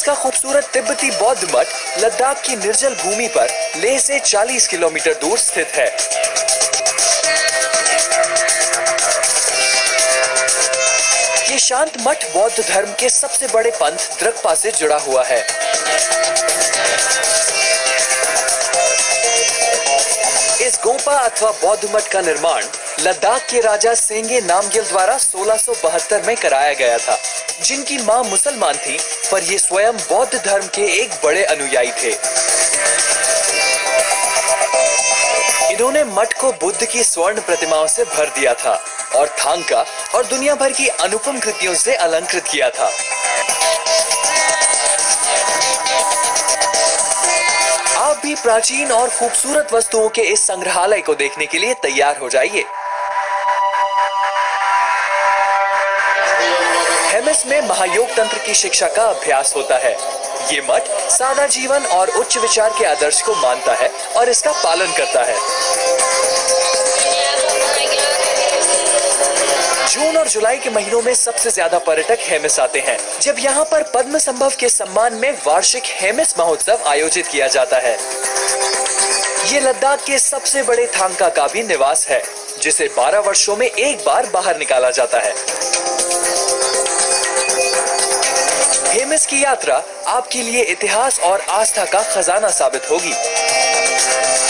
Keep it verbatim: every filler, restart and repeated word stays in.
का खूबसूरत तिब्बती बौद्ध मठ लद्दाख की निर्जल भूमि पर लेह से चालीस किलोमीटर दूर स्थित है। ये शांत मठ बौद्ध धर्म के सबसे बड़े पंथ द्रक्पा से जुड़ा हुआ है। इस गोंपा अथवा बौद्ध मठ का निर्माण लद्दाख के राजा सेंगे नामग्यल द्वारा सोलह सौ बहत्तर में कराया गया था, जिनकी मां मुसलमान थी, पर ये स्वयं बौद्ध धर्म के एक बड़े अनुयायी थे। इन्होंने मठ को बुद्ध की स्वर्ण प्रतिमाओं से भर दिया था और थांका और दुनिया भर की अनुपम कृतियों से अलंकृत किया था। आप भी प्राचीन और खूबसूरत वस्तुओं के इस संग्रहालय को देखने के लिए तैयार हो जाइए। हेमिस में महायोग तंत्र की शिक्षा का अभ्यास होता है। ये मठ सादा जीवन और उच्च विचार के आदर्श को मानता है और इसका पालन करता है। जून और जुलाई के महीनों में सबसे ज्यादा पर्यटक हेमिस आते हैं, जब यहाँ पर पद्म संभव के सम्मान में वार्षिक हेमिस महोत्सव आयोजित किया जाता है। ये लद्दाख के सबसे बड़े थांका का भी निवास है, जिसे बारह वर्षों में एक बार बाहर निकाला जाता है। हेमिस की यात्रा आपके लिए इतिहास और आस्था का खजाना साबित होगी।